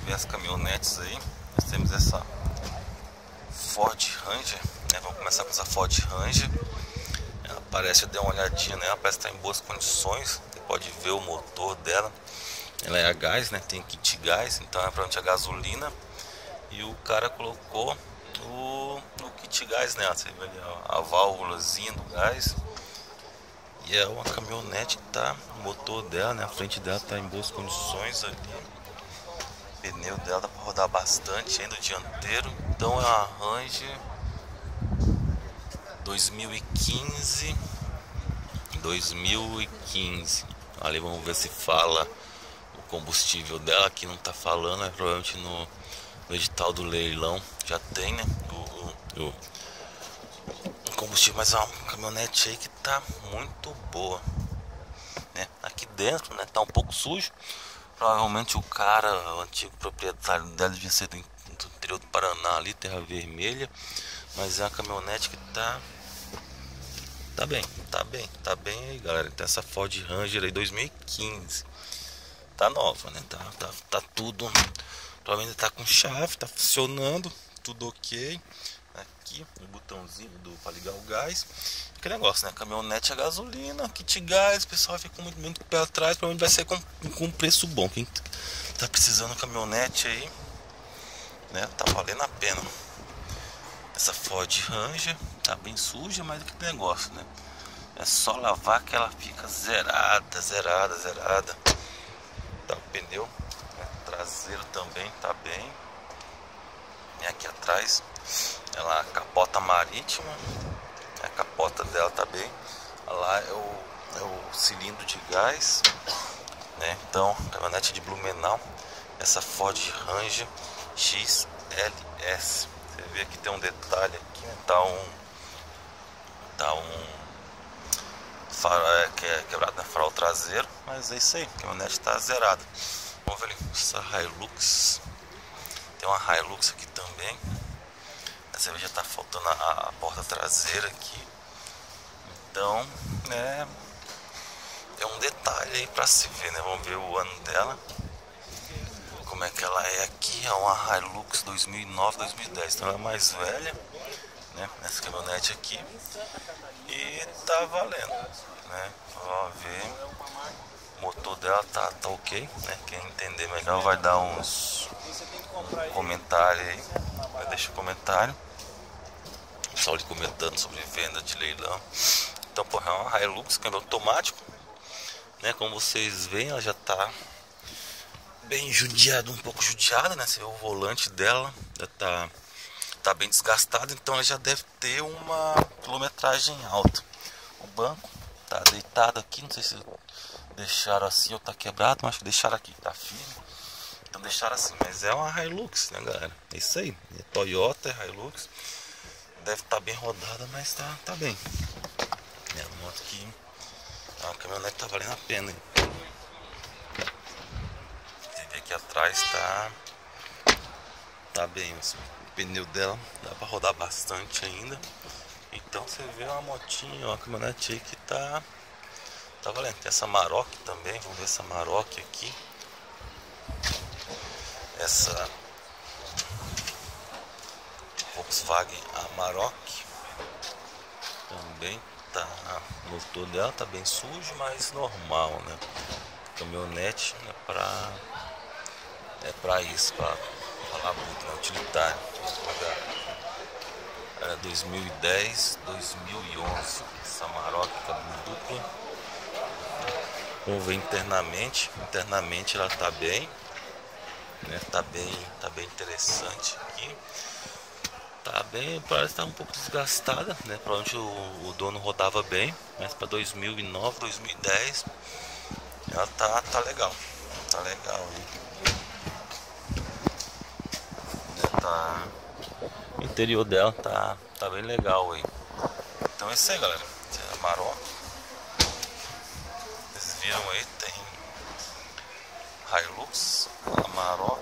ver as caminhonetes aí. Nós temos essa Ford Ranger, né? Vamos começar com essa Ford Ranger. Ela parece, eu dei uma olhadinha nela, parece que está em boas condições. Você pode ver o motor dela. Ela é a gás, né? Tem kit gás, então é provavelmente a gasolina. E o cara colocou o kit gás nela. Você vê ali a válvulazinha do gás. E é uma caminhonete que tá, o motor dela, né? A frente dela tá em boas condições ali. O pneu dela dá para rodar bastante ainda, o dianteiro. Então é uma Ranger 2015. Ali vamos ver se fala o combustível dela. Aqui não tá falando, é provavelmente no edital do leilão já tem, né? O combustível, mas é uma caminhonete aí que tá muito boa, né? Aqui dentro, né, tá um pouco sujo. Provavelmente o cara, o antigo proprietário dela, devia ser do interior do Paraná ali, Terra Vermelha. Mas é uma caminhonete que tá bem aí, galera. Então essa Ford Ranger aí 2015 tá nova, né? Tá tudo, provavelmente tá com chave, tá funcionando, tudo ok. Aqui o botãozinho para ligar o gás. Que negócio, né? Caminhonete a gasolina, kit gás, o pessoal fica muito pé atrás. Provavelmente vai ser com preço bom. Quem tá precisando de caminhonete aí, né? Tá valendo a pena. Essa Ford Ranger tá bem suja, mas que negócio, né? É só lavar que ela fica zerada. Tá o pneu, né? Traseiro também tá bem. E aqui atrás ela a capota marítima, a capota dela tá bem. Lá é o cilindro de gás, né? Então, caminhonete de Blumenau, essa Ford Ranger XLS. Você vê que tem um detalhe aqui, né? Tá um farol, quebrado na farol traseiro, mas é isso aí, a caminhonete tá zerada. Vamos ver ali, essa Hilux. Tem uma Hilux aqui também. Você vê, já tá faltando a porta traseira aqui. Então, é um detalhe aí pra se ver, né? Vamos ver o ano dela, como é que ela é aqui. É uma Hilux 2009, 2010. Então ela é mais velha, né? Nessa caminhonete aqui. E tá valendo, né? Vamos ver. O motor dela tá ok, né? Quem entender melhor vai dar uns comentário aí. Deixa um comentário. O pessoal ali comentando sobre venda de leilão. Então, porra, é uma Hilux, câmbio automático, né? Como vocês veem, ela já tá bem judiada, um pouco judiada, né? Você vê o volante dela já tá bem desgastado, então ela já deve ter uma quilometragem alta. O banco tá deitado aqui, não sei se deixaram assim ou tá quebrado, mas acho que deixaram aqui, tá firme. Então deixaram assim, mas é uma Hilux, né, galera? É isso aí, é Toyota, é Hilux. Deve estar bem rodada, mas tá bem. É uma moto que a caminhonete tá valendo a pena, hein? Você vê aqui atrás tá bem, assim. O pneu dela dá pra rodar bastante ainda. Então você vê uma motinha, uma caminhonete aí que tá valendo. Tem essa Maroc também, vamos ver essa Maroc aqui. Essa Volkswagen Amarok também tá, o motor dela tá bem sujo, mas normal, né? Caminhonete é pra isso, pra falar muito, né? Utilitário. Era 2010, 2011. Essa Amarok cabine dupla. Vamos ver internamente. Internamente ela tá bem, né? Tá bem interessante aqui. Tá bem, parece que tá um pouco desgastada, né? Provavelmente o dono rodava bem, mas para 2009, 2010 ela tá legal. Tá legal aí. O interior dela tá bem legal aí. Então é isso aí, galera. Essa é a Maroc. Vocês viram aí, tem Hilux, Amarok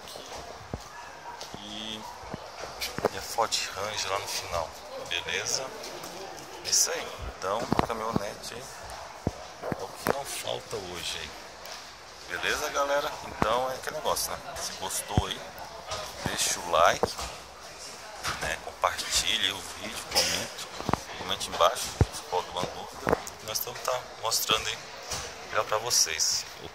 e a Ford Ranger lá no final, beleza? Isso aí, então a caminhonete aí é o que não falta hoje aí, beleza, galera? Então é aquele negócio. negócio, né? Se gostou aí, deixa o like, né? Compartilhe o vídeo, comente embaixo, se for alguma dúvida. Nós estamos mostrando aí melhor para vocês.